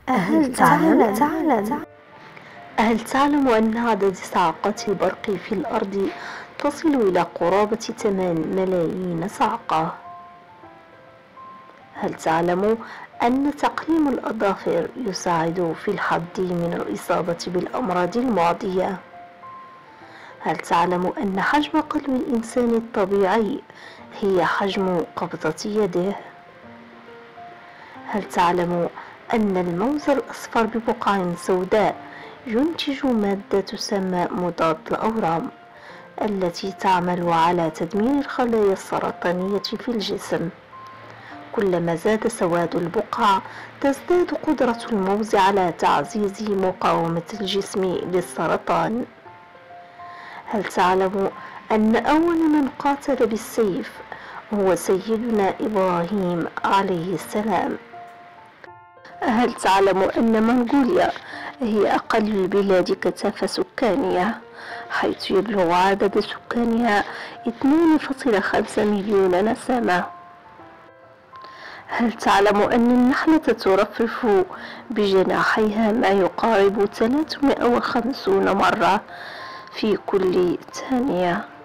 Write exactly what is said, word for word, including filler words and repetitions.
هل تعلم تعلم هل تعلم أن عدد صعقات البرق في الأرض تصل إلى قرابة ثمان ملايين صعقة؟ هل تعلم أن تقليم الأظافر يساعد في الحد من الإصابة بالأمراض المعدية؟ هل تعلم أن حجم قلب الإنسان الطبيعي هي حجم قبضة يده؟ هل تعلم أن الموز الأصفر ببقع سوداء ينتج مادة تسمى مضاد الأورام التي تعمل على تدمير الخلايا السرطانية في الجسم؟ كلما زاد سواد البقع تزداد قدرة الموز على تعزيز مقاومة الجسم للسرطان. هل تعلم أن أول من قاتل بالسيف هو سيدنا إبراهيم عليه السلام؟ هل تعلم أن منغوليا هي أقل البلاد كثافة سكانية، حيث يبلغ عدد سكانها اثنين فاصلة خمسة مليون نسمة؟ هل تعلم أن النحلة ترفرف بجناحيها ما يقارب ثلاثمائة وخمسين مرة في كل ثانية؟